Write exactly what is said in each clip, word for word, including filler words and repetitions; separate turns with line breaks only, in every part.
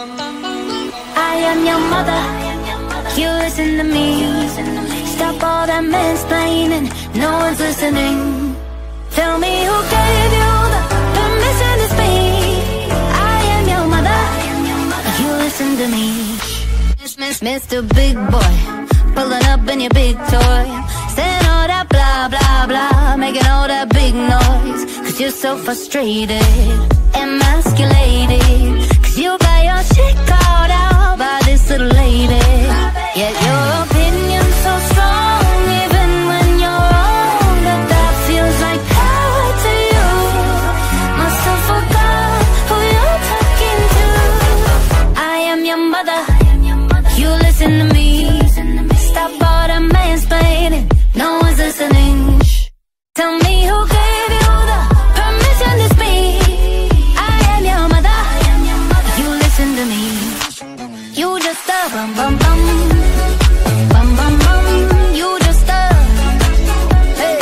I am your mother, you listen to me. Stop all that mansplaining, no one's listening. Tell me who gave you the permission to speak. I am your mother, you listen to me. Mister Big Boy, pulling up in your big toy, saying all that blah blah blah, making all that big noise. Cause you're so frustrated, emasculated. Cause you got your shit called out by this little lady. Yet your opinion's so strong, even when you're wrong, that that feels like power to you. Must have forgot who you're talking to. I am your mother, you listen to me. Stop all the mansplaining, no one's listening. Tell me who gave you the permission to speak. I am your mother, you listen to me. You just a bum bum bum, bum bum bum. You just a, hey.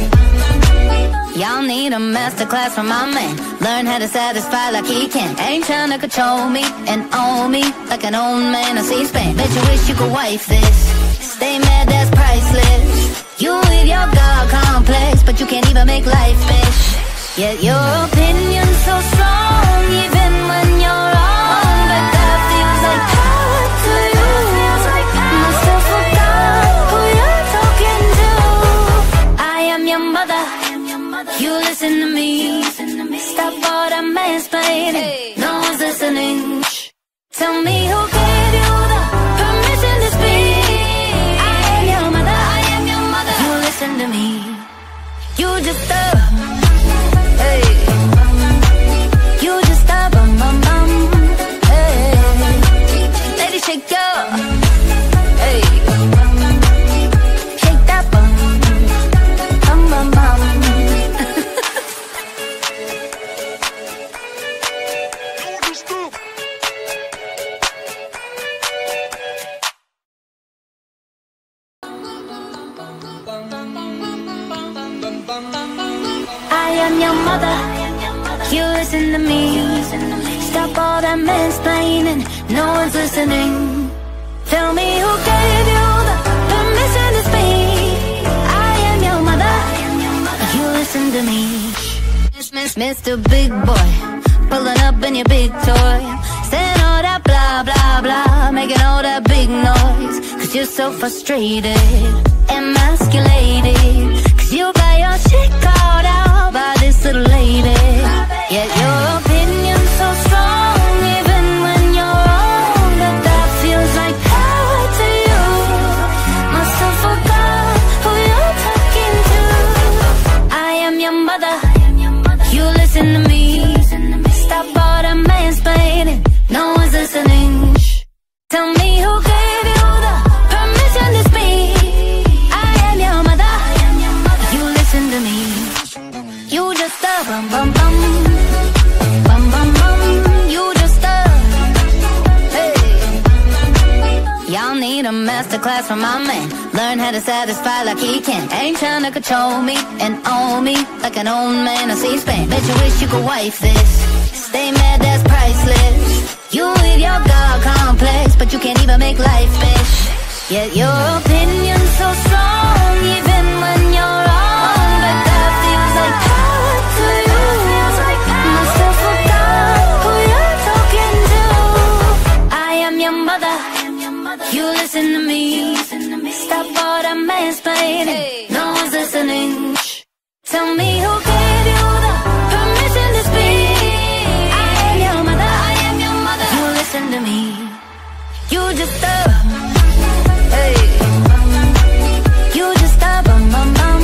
Y'all need a masterclass from my man. Learn how to satisfy like he can. Ain't trying to control me and own me like an old man on C-SPAN. Bet you wish you could wife this. Stay mad, that's priceless. You with your God complex, but you can't even make life, bitch. Yet your opinion's so strong, even when you're wrong. But that feels like power to you. Must have forgot who you're talking to. I am your mother, you listen to me. Stop all that mansplaining, no one's listening. Tell me who gave you the permission to speak. I am your mother, I am your mother. You listen to me. You just a, hey. You just a bum bum bum, hey. Lady shake your, hey. Shake that bum, bum bum bum. I am your mother, you listen to me. Stop all that mansplaining, no one's listening. Tell me who gave you the permission to speak. I am your mother, you listen to me. Mister Big Boy, pulling up in your big toy, saying all that blah blah blah, making all that big noise. Cause you're so frustrated, emasculated. Cause you got your shit called out by this little lady. Yet your opinion's so strong, even when you're wrong, that that feels like power to you. Must have forgot who you're talking to. I am your mother, you listen to me. Stop all the mansplaining, no one's listening. Tell me who gave you the permission to speak. I am your mother, you listen to me. You just a bum bum bum, bum bum bum. You just a, hey. Y'all need a masterclass from my man. Learn how to satisfy like he can. Ain't trying to control me and own me like an old man on C-SPAN. Bet you wish you could wife this. Stay mad, that's priceless. You with your God complex, but you can't even make life, bitch. Yet your opinion's so strong, even when you're wrong. But that feels like power to you. Must have forgot who you're talking to. I am your mother, you listen to me. Stop all that mansplaining, no one's listening. Tell me who gave you the permission to speak. I am your mother, I am your mother. You listen to me. You just a, hey. You just a bum bum bum,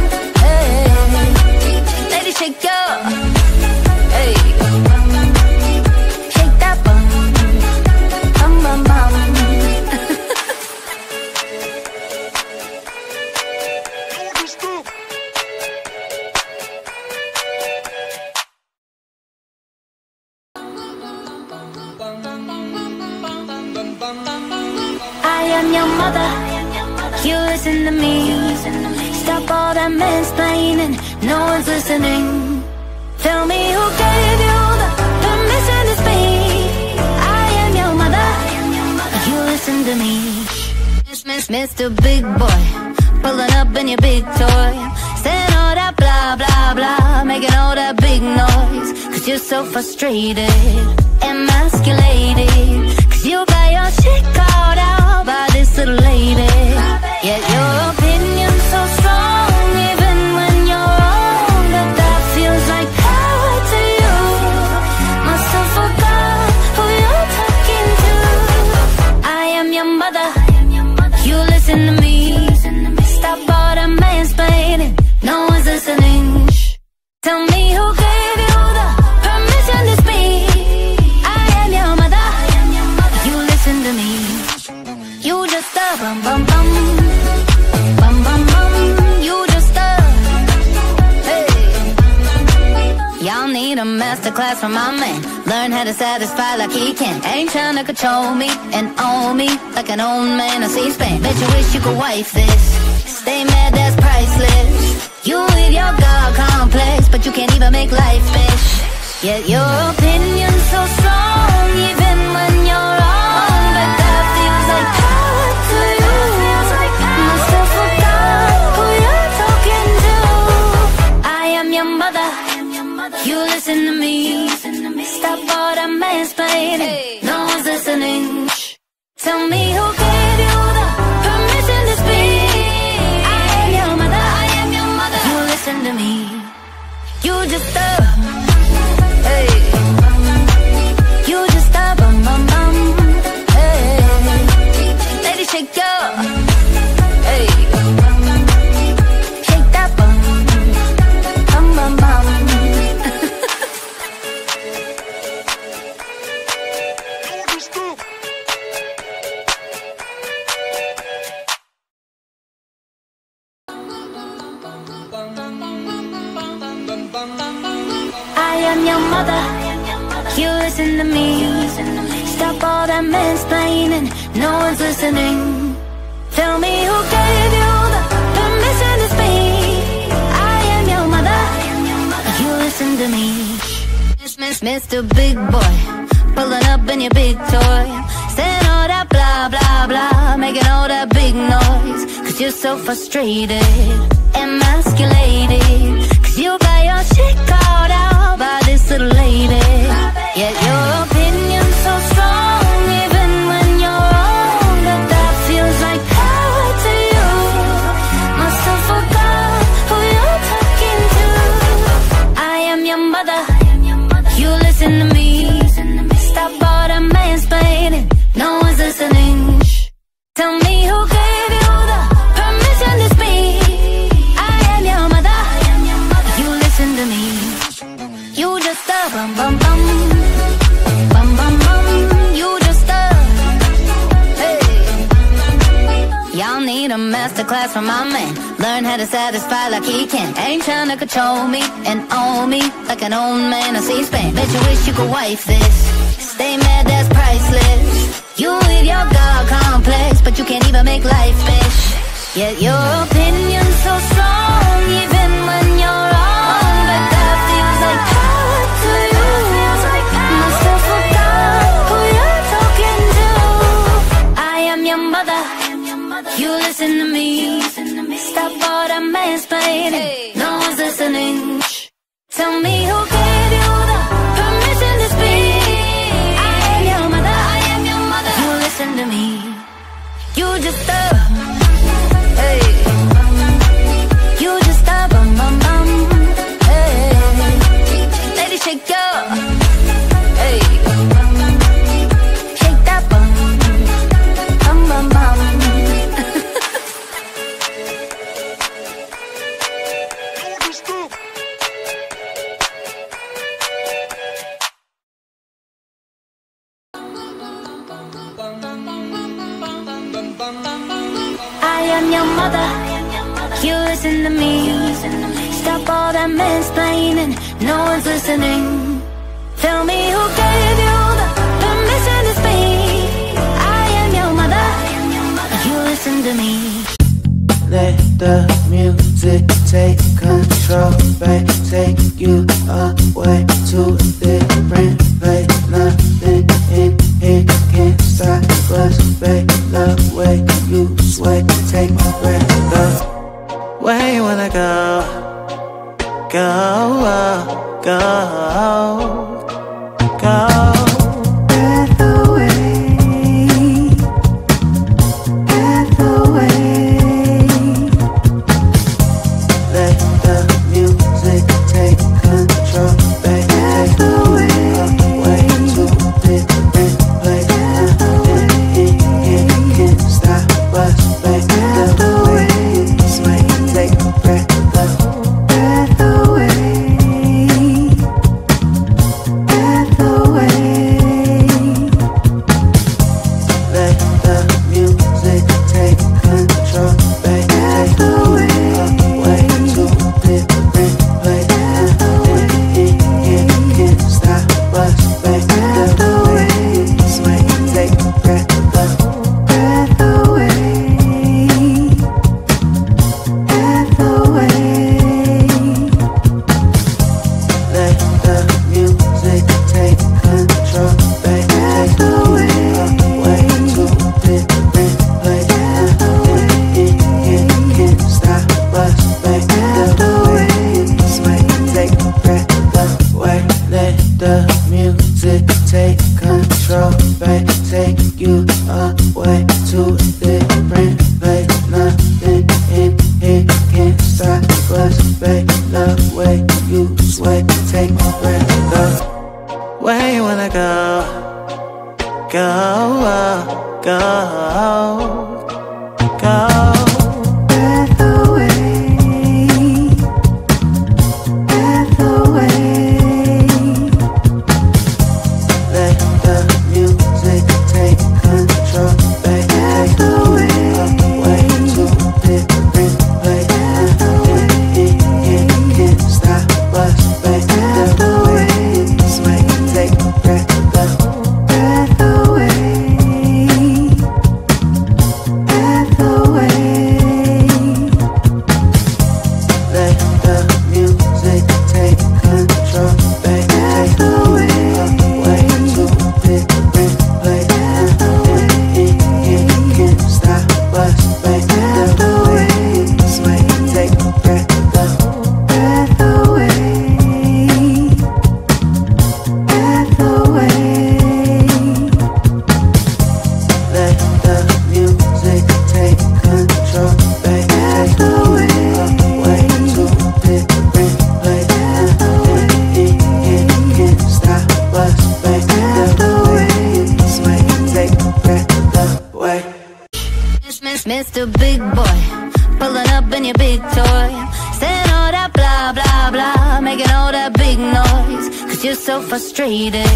hey. Lady shake your, hey. Shake that bum, bum bum bum. I am your mother, you listen to me. Stop all that mansplaining, no one's listening. Tell me who gave you the permission to speak. I am your Mister Big Boy, pulling up in your big toy, saying all that blah, blah, blah, making all that big noise. Cause you're so frustrated, emasculated. Cause you got your shit called out by this little lady. Yet your opinion's so strong, even when you're wrong, that that feels like power to you. Must have forgot who you're talking to. I am your mother, you listen to me. Stop all the mansplaining, no one's listening. Tell me who gave you the permission to speak. I am your mother, you listen to me. You just a bum bum bum, bum bum bum. You just a, hey. Y'all need a masterclass from my man. Learn how to satisfy like he can. Ain't trying to control me and own me like an old man on C-SPAN. Bet you wish you could wife this. Stay mad, that's priceless. You with your God complex, but you can't even make life, bitch. Yet your opinion's so strong, even when you're wrong. But that feels like power to you. Must have forgot who you're talking to. I am your mother, you listen to me. Stop all the mansplaining, no one's listening. Tell me who gave you the permission to speak. I am your mother, I am your mother. You listen to me. You just a, hey. You just a bum bum bum, hey. Lady shake your, hey. Shake that bum, bum bum bum. I am your mother, you listen to me. Stop all that mansplaining, no one's listening. Tell me who gave you the permission to speak. I am your mother, you listen to me. Mister Big Boy, pulling up in your big toy, saying all that blah, blah, blah, making all that big noise. Cause you're so frustrated, emasculated. Cause you got your shit called out by this little lady. Yet your opinion's so strong, even when you're wrong, that that feels like power to you. Must have forgot who you're talking to. I am your mother, you listen to me. Stop all the mansplaining, no one's listening. Tell me who gave you the permission to speak. I am your mother, you listen to me. You just a bum bum bum, bum bum bum. You just a, hey. Y'all need a masterclass from my man. Learn how to satisfy like he can. Ain't trying to control me and own me like an old man on C-SPAN. Bet you wish you could wife this. Stay mad, that's priceless. You with your God complex, but you can't even make life, bitch. Yet your opinion's so strong, even when you're wrong. But that feels like power to you. Must have forgot who you're talking to. I am your mother, you listen to me. Stop all the mansplaining, no one's listening. Tell me who gave you the permission to speak. I am your mother, I am your mother. You listen to me. You just a, hey. You just a bum bum bum, hey. Lady shake your, hey. Shake that bum, bum bum bum. I am your mother, you listen to me. Stop all that mansplaining, no one's listening. Tell me who gave you the permission to speak. I am your mother, you listen to me.
Let the music take control, babe. Take you away to a different place. Nothing in here can stop us, babe. The way you sway go.
Mister Big Boy, pulling up in your big toy, saying all that blah, blah, blah, making all that big noise. Cause you're so frustrated,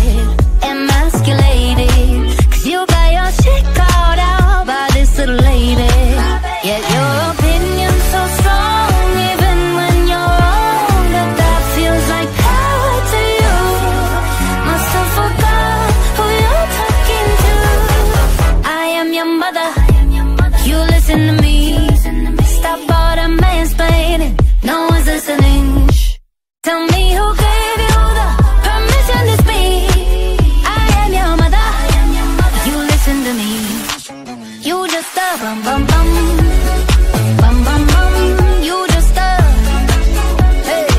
emasculated. Cause you got your shit called out by this little lady. Yet your opinion's so strong, even when you're wrong, that that feels like power to you. Must have forgot who you're talking to. I am your mother, you listen to me. Stop all the mansplaining, no one's listening. Tell me who gave you the permission to speak. I am your mother, you listen to me. You just a bum bum bum, bum bum bum. You just a, hey.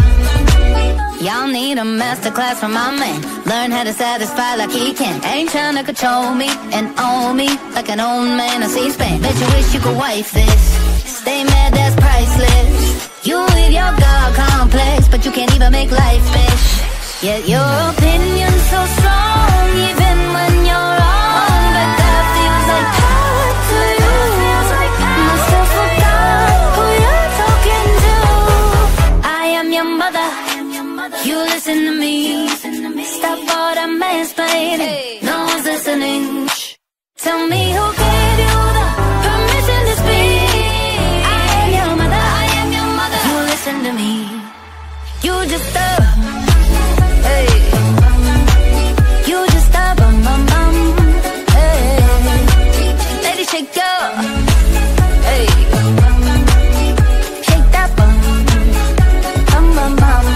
Y'all need a masterclass from my man. Learn how to satisfy like he can. Ain't trying to control me and own me like an old man on C-SPAN. Bet you wish you could wife this. Stay mad, that's priceless. You with your God complex, but you can't even make life, bitch. Yet your opinion's so strong, even when you're wrong. But that feels like power to you. Must have forgot who you're talking to. I am your mother, you listen to me. Stop all that mansplaining, no one's listening. Tell me who gave you the permission to speak. I am your mother, I am your mother. You listen to me. You just a, hey. You just a bum bum bum, hey. Lady shake your, hey. Shake that bum, bum bum bum.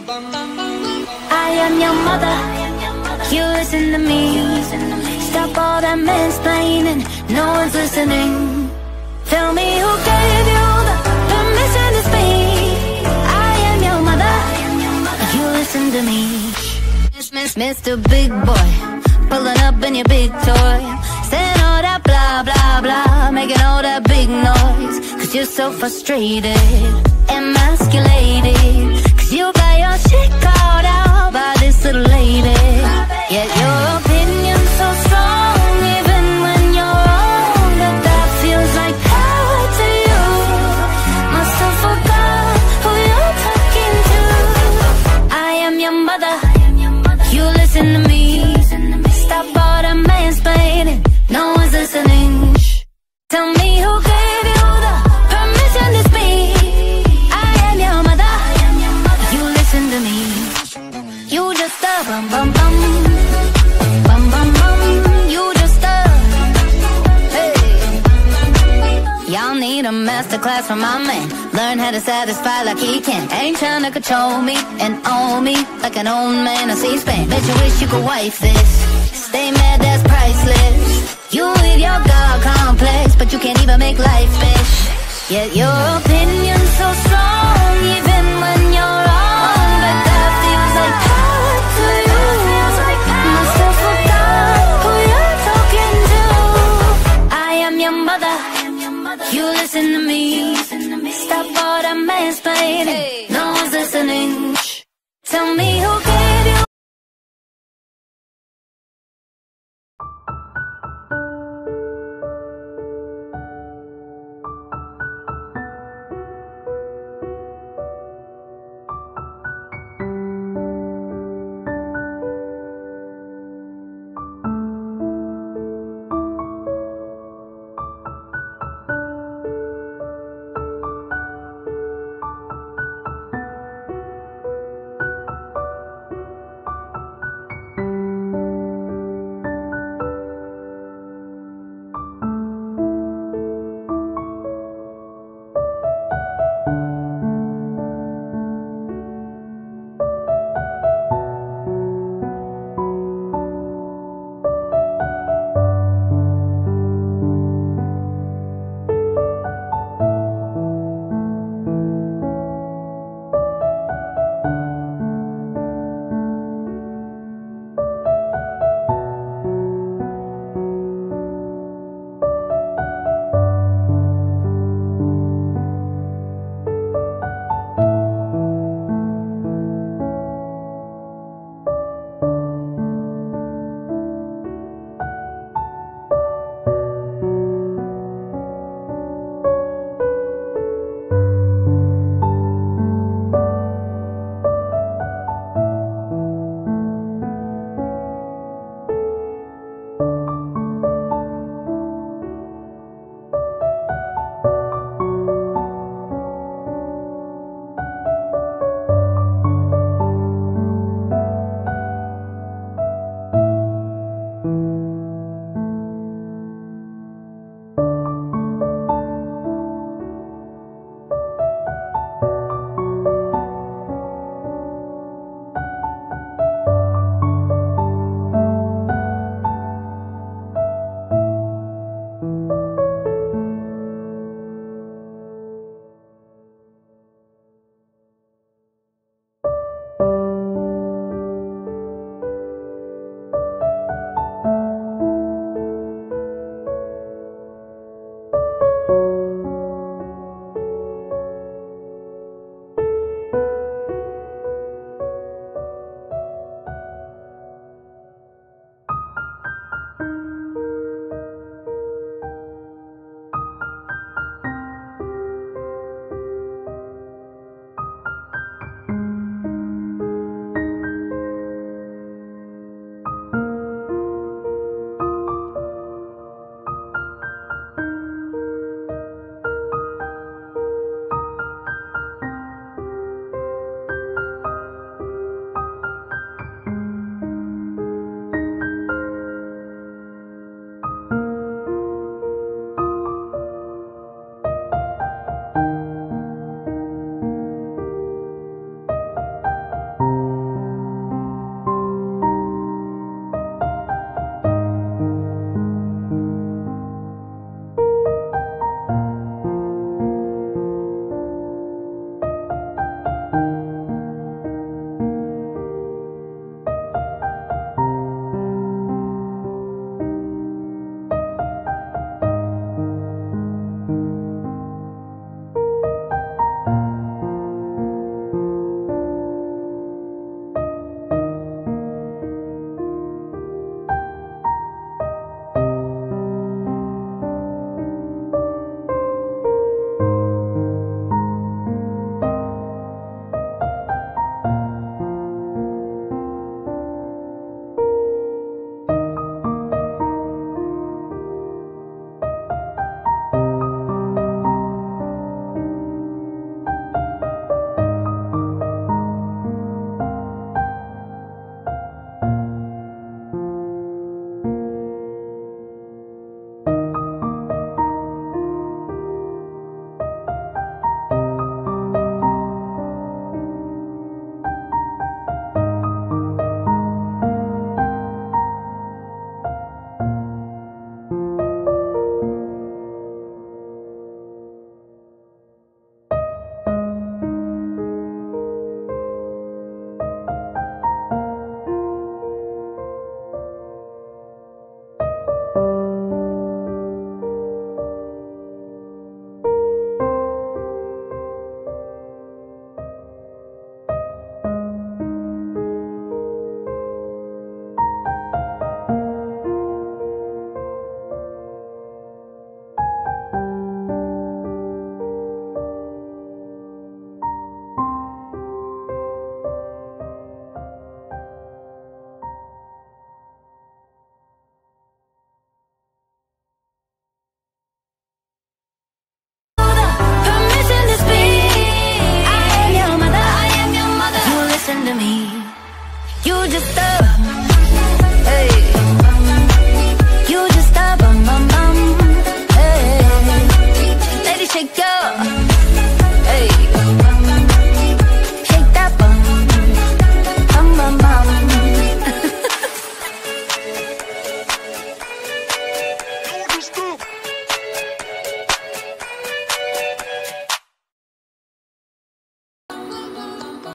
I am your mother, you listen to me. Stop all that mansplaining, no one's listening. Tell me who gave you the permission to speak. I am your mother, you listen to me. Mister Big Boy, pulling up in your big toy, saying all that blah blah blah, making all that big noise. Cause you're so frustrated, emasculated. Cause you got your shit called out by this little lady. Yet your opinion's so strong, even when you're wrong, that that feels like power to you. Must have forgot who you're talking to. I am your mother, you listen to me. Stop all the mansplaining, no one's listening. Tell me who gave you the permission to speak. I am your mother, you listen to me. You just a bum bum bum, bum bum bum. You just a, hey. Y'all need a masterclass from my man. Learn how to satisfy like he can. Ain't trying to control me and own me like an old man on C-SPAN. Bet you wish you could wife this. Stay mad, that's priceless. You with your God complex, but you can't even make life, bitch. Yet your opinion's so strong, even when you're wrong. But that feels like power to you. Must have forgot who you're talking to. I am your mother, you listen to me. Stop all the mansplaining, no one's listening. Tell me who